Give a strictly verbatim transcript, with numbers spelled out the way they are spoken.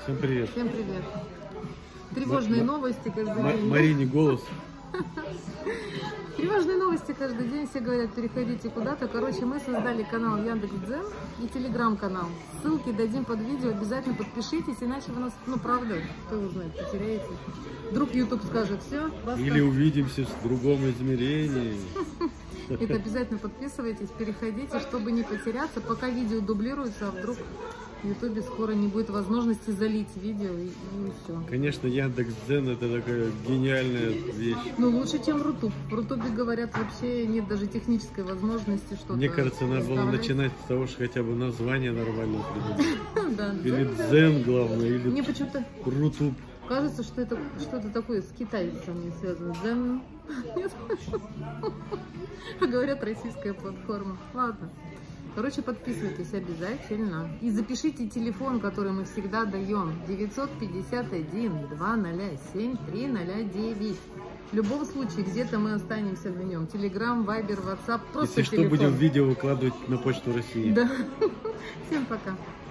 Всем привет. Всем привет. Тревожные М новости каждый М день. Марине голос. Тревожные новости каждый день. Все говорят, переходите куда-то. Короче, мы создали канал Яндекс.Дзен и телеграм-канал. Ссылки дадим под видео. Обязательно подпишитесь, иначе вы нас, ну правда, кто его знает, потеряете. Вдруг YouTube скажет все. Или увидимся в другом измерении. Это обязательно подписывайтесь, переходите, чтобы не потеряться, пока видео дублируется, а вдруг в Ютубе скоро не будет возможности залить видео и, и все. Конечно, Яндекс.Дзен это такая гениальная вещь. Ну лучше, чем Рутуб. В Рутубе, говорят, вообще нет даже технической возможности что-то. Мне кажется, надо было оставлять. начинать с того, что хотя бы название нормально придумать. Да, Или Дзен. Дзен, главное, или Мне почему-то Рутуб. кажется, что это что-то такое с китайцами связано. Дзен. Нет? Говорят, российская платформа. Ладно. Короче, подписывайтесь обязательно. И запишите телефон, который мы всегда даем. девятьсот пятьдесят один двести семь три ноль девять. В любом случае, где-то мы останемся на нем. Телеграм, Вайбер, Ватсап. Просто Если что, телефон. будем видео выкладывать на Почту России. Да. Всем пока.